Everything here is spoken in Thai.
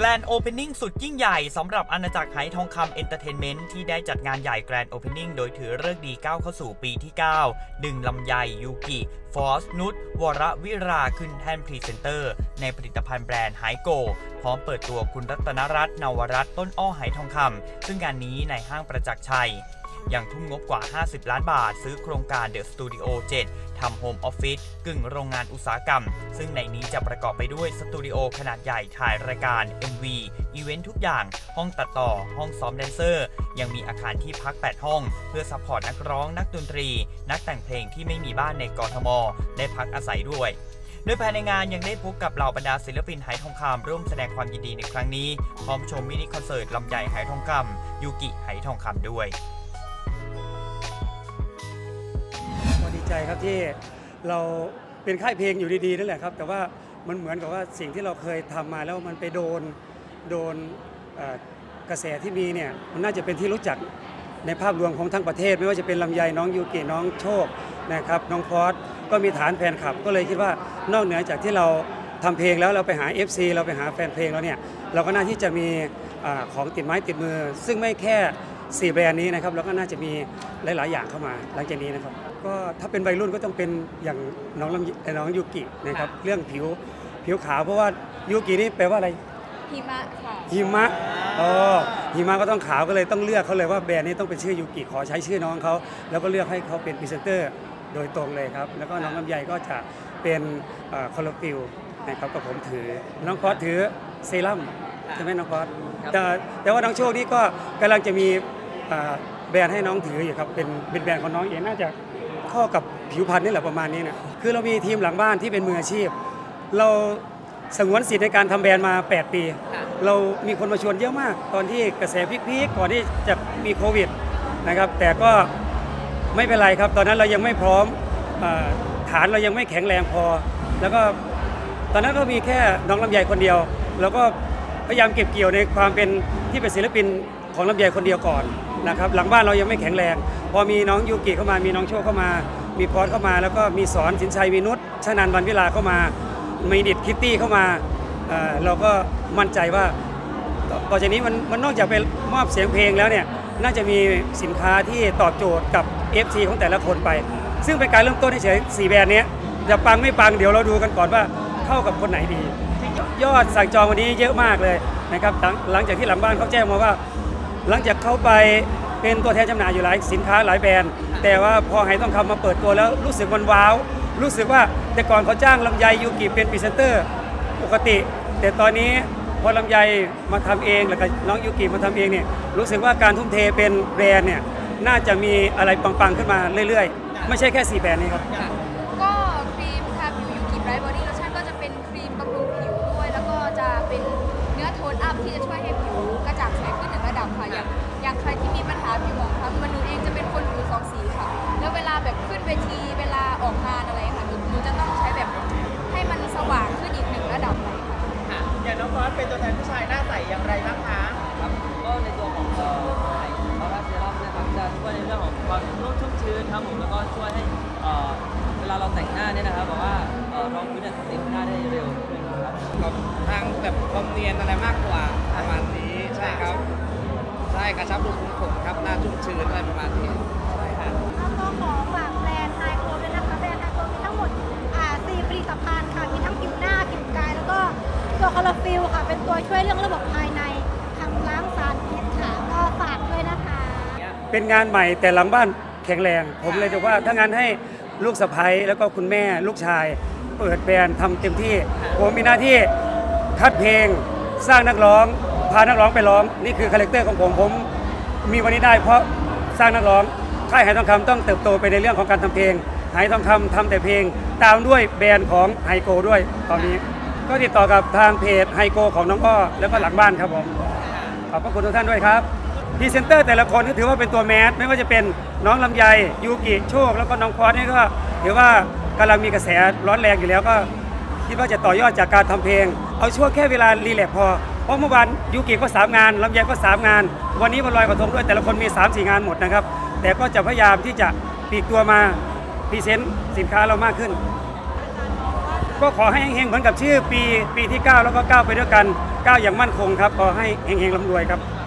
แกรนด์โอเพนนิ่งสุดยิ่งใหญ่สำหรับอาณาจักรไหทองคำเอนเตอร์เทนเมนต์ที่ได้จัดงานใหญ่แกรนด์โอเพนนิ่งโดยถือฤกษ์ดีก้าวเข้าสู่ปีที่ 9 ดึงลำไยยูกิฟอสนุชวรวิราขึ้นแท่นพรีเซนเตอร์ในผลิตภัณฑ์แบรนด์ไฮโกพร้อมเปิดตัวคุณรัตนรัตน์นวรัตน์ต้นอ้อไหทองคำซึ่งงานนี้ในห้างประจักษ์ชัยยังทุ่มงบกว่า50 ล้านบาทซื้อโครงการเดอะสตูดิโอ 7 ทำโฮมออฟฟิศกึ่งโรงงานอุตสาหกรรมซึ่งในนี้จะประกอบไปด้วยสตูดิโอขนาดใหญ่ถ่ายรายการ MV อีเวนต์ทุกอย่างห้องตัดต่อห้องซ้อมแดนเซอร์ยังมีอาคารที่พัก8ห้องเพื่อซัพพอร์ตนักร้องนักดนตรีนักแต่งเพลงที่ไม่มีบ้านในกทมได้พักอาศัยด้วยโดยภายในงานยังได้พบกับเหล่าบรรดาศิลปินไหทองคำร่วมแสดงความยินดีในครั้งนี้พร้อมชมมินิคอนเสิร์ตลำไยไหทองคำยูกิไหทองคำด้วยดีใจครับที่เราเป็นค่ายเพลงอยู่ดีๆนั่นแหละครับแต่ว่ามันเหมือนกับว่าสิ่งที่เราเคยทำมาแล้วมันไปโดนกระแสที่มีเนี่ยมันน่าจะเป็นที่รู้จักในภาพรวมของทั้งประเทศไม่ว่าจะเป็นลำไยน้องยูกิน้องโชคนะครับน้องฟอสก็มีฐานแฟนคลับก็เลยคิดว่านอกเหนือจากที่เราทำเพลงแล้วเราไปหา FC เราไปหาแฟนเพลงแล้วเนี่ยเราก็น่าที่จะมีของติดไม้ติดมือซึ่งไม่แค่4 แบรนด์นี้นะครับแล้วก็น่าจะมีหลายๆอย่างเข้ามาหลังจากนี้นะครับก็ถ้าเป็นวัยรุ่นก็ต้องเป็นอย่างน้องยูกินะครับเรื่องผิวขาวเพราะว่ายูกินี่แปลว่าอะไรหิมะค่ะหิมะหิมะก็ต้องขาวก็เลยต้องเลือกเขาเลยว่าแบรนด์นี้ต้องเป็นชื่อยูกิขอใช้ชื่อน้องเขาแล้วก็เลือกให้เขาเป็นพรีเซนเตอร์โดยตรงเลยครับแล้วก็น้องลำไยก็จะเป็นคอลลาฟิลนะครับกับผมถือน้องคอสถือเซรั่มใช่ไหมน้องคอสแต่ว่าน้องโชคนี่ก็กำลังจะมีแบรนด์ให้น้องถืออยู่ครับเป็นแบรนด์ของน้องเองน่าจะเข้ากับผิวพรรณนี่แหละประมาณนี้นะคือเรามีทีมหลังบ้านที่เป็นมืออาชีพเราสงวนสิทธิ์ในการทำแบรนด์มา8 ปีเรามีคนมาชวนเยอะมากตอนที่กระแสพีคๆก่อนที่จะมีโควิดนะครับแต่ก็ไม่เป็นไรครับตอนนั้นเรายังไม่พร้อมฐานเรายังไม่แข็งแรงพอแล้วก็ตอนนั้นก็มีแค่น้องลำไยคนเดียวแล้วก็พยายามเก็บเกี่ยวในความเป็นที่เป็นศิลปินของลำไยคนเดียวก่อนนะครับหลังบ้านเรายังไม่แข็งแรงพอมีน้องยูกิเข้ามามีน้องโชคเข้ามามีพอสเข้ามาแล้วก็มีสอนสินชัยวินุชชนันท์ วรรณวิลาเข้ามามีดิดคิตตี้เข้ามาเราก็มั่นใจว่าต่อจากนี้มันนอกจากไปมอบเสียงเพลงแล้วเนี่ยน่าจะมีสินค้าที่ตอบโจทย์กับ FC ของแต่ละคนไปซึ่งเป็นการเริ่มต้นเฉยๆ4 แบรนด์นี้จะปังไม่ปังเดี๋ยวเราดูกันก่อนว่าเข้ากับคนไหนดียอดสั่งจองวันนี้เยอะมากเลยนะครับหลังจากที่หลังบ้านเขาแจ้งมาว่าหลังจากเข้าไปเป็นตัวแทนจำหน่ายอยู่หลายสินค้าหลายแบรนด์แต่ว่าพอไหทองคำมาเปิดตัวแล้วรู้สึกมันว้าวรู้สึกว่าแต่ก่อนเขาจ้างลำไยยูกิเป็นพรีเซนเตอร์ปกติแต่ตอนนี้พอลำไยมาทำเองแล้วก็น้องยูกิมาทำเองเนี่ยรู้สึกว่าการทุ่มเทเป็นแบรนด์เนี่ยน่าจะมีอะไรปังๆขึ้นมาเรื่อยๆไม่ใช่แค่4 แบรนด์นี้ครับก็ครีมทาผิวยูกิไบรท์บอดี้โลชั่นก็จะเป็นครีมบำรุงผิวด้วยแล้วก็จะเป็นเนื้อโทนอัพที่จะช่วยให้ผิวกระจ่างใสขึ้น1 ระดับค่ะอย่างใครที่มีปัญหาผิวหมองคล้ำมันหนูเองจะเป็นคนผิว2 สีค่ะแล้วเวลาแบบขึ้นเวทีเวลาออกงานอะไรค่ะหนูจะต้องใช้แบบให้มันสว่างขึ้นอีก1 ระดับเลยค่ะอย่างน้องฟอสเป็นตัวแทนผู้ชายหน้าใสอย่างไรบ้างคะครับก็ในตัวของไฮคอลลาเซรั่มนะครับจะช่วยในเรื่องของความนุ่มชุ่มชื้นครับผมแล้วก็ช่วยให้เวลาเราแต่งหน้าเนี่ยนะครับแบบว่ารองพื้นเนี่ยติดหน้าได้เร็วขึ้นครับทางแบบความเนียนอะไรมากกว่าประมาณนี้ใช่ครับใช่กระชับรูขุมขนครับหน้าชุ่มชื้นอะไรประมาณนี้ใช่ค่ะก็ขอฝากแบรนด์ไฮโกด้วยนะคะแบรนด์ไฮโกมีทั้งหมด4 ผลิตภัณฑ์ค่ะมีทั้งผิวหน้าผิวกายแล้วก็ตัวคอลลาฟิลค่ะเป็นตัวช่วยเรื่องระบบภายในทำล้างสารพิษค่ะก็ฝากด้วยนะคะเป็นงานใหม่แต่หลังบ้านแข็งแรงผมเลยจะว่าถ้างานให้ลูกสะใภ้แล้วก็คุณแม่ลูกชายเปิดแบรนด์ทำเต็มที่ผมมีหน้าที่คัดเพลงสร้างนักร้องพานักร้องไปร้องนี่คือคาแรคเตอร์ของผมมีวันนี้ได้เพราะสร้างนักร้องค่ายไหทองคำต้องเติบโตไปในเรื่องของการทำเพลงไหทองคำทำแต่เพลงตามด้วยแบรนด์ของไฮโกด้วยตอนนี้ก็ติดต่อกับทางเพจไฮโกของน้องอ้อแล้วก็หลังบ้านครับผมขอบพระคุณทุกท่านด้วยครับพรีเซนเตอร์แต่ละคนก็ถือว่าเป็นตัวแมสไม่ว่าจะเป็นน้องลำไยยูกิโชคแล้วก็น้องคอสนี่ก็ถือว่ากำลังมีกระแสร้อนแรงอยู่แล้วก็คิดว่าจะต่อยอดจากการทำเพลงเอาช่วงแค่เวลารีแลกพอเพราะเมื่อวานยูกิก็3 งานลำไยก็3 งานวันนี้วันลอยกระทงด้วยแต่ละคนมี 3-4 งานหมดนะครับแต่ก็จะพยายามที่จะปลีกตัวมาพรีเซนต์สินค้าเรามากขึ้นก็ขอให้เฮงๆเหมือนกับชื่อปีที่ 9 แล้วก็ก้าวไปด้วยกันก้าวอย่างมั่นคงครับขอให้เฮงๆร่ำรวยครับ